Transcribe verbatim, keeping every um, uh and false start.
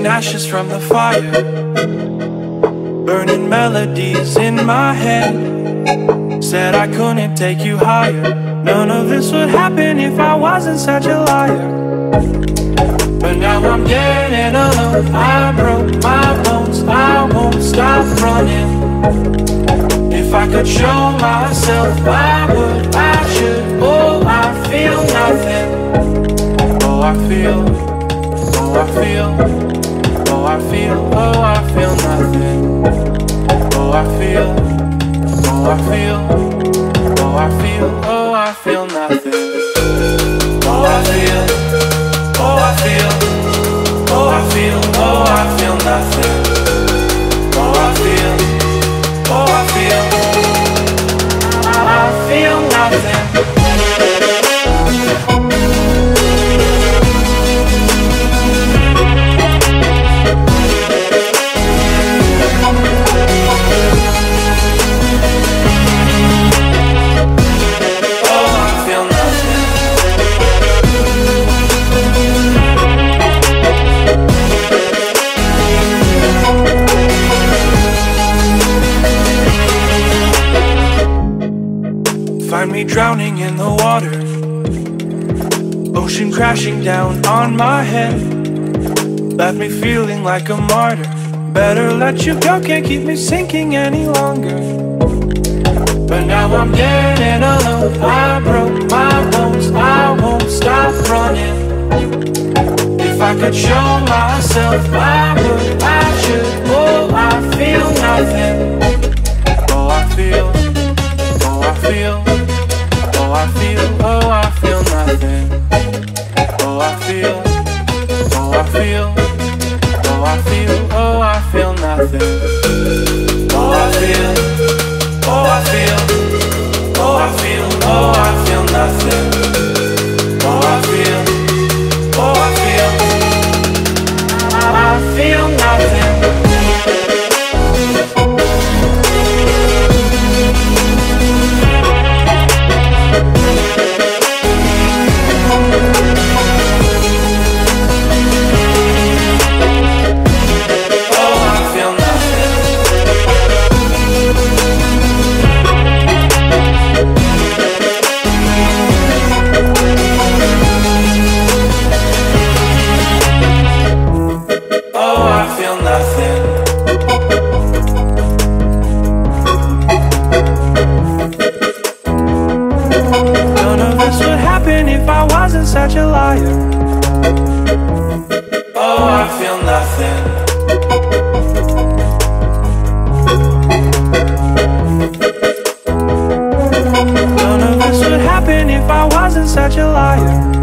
ashes from the fire, burning melodies in my head. Said I couldn't take you higher. None of this would happen if I wasn't such a liar. But now I'm dead and alone. I broke my bones, I won't stop running. If I could show myself, I would, I should. Oh, I feel nothing. Oh, I feel, oh, I feel, oh, I feel, oh, I feel nothing. Oh, I feel, oh, I feel, oh, I feel, oh, I feel nothing. Oh, I feel, oh, I feel, oh, I feel, oh, I feel nothing. Oh, I feel, oh, I feel, I feel nothing. Find me drowning in the water, ocean crashing down on my head. Left me feeling like a martyr. Better let you go, can't keep me sinking any longer. But now I'm dead and alone. I broke my bones, I won't stop running. If I could show myself, I would, I should. Oh, I feel nothing. Oh, I feel, oh, I feel, oh, I feel, oh, I feel nothing. Oh, I feel, oh, I feel, oh, I feel, oh, I feel nothing. Oh, I feel, oh, I feel, oh, I feel, oh, I feel nothing. Oh, I feel, oh, I feel, I feel nothing. If I wasn't such a liar. Oh, I feel nothing. None of this would happen if I wasn't such a liar.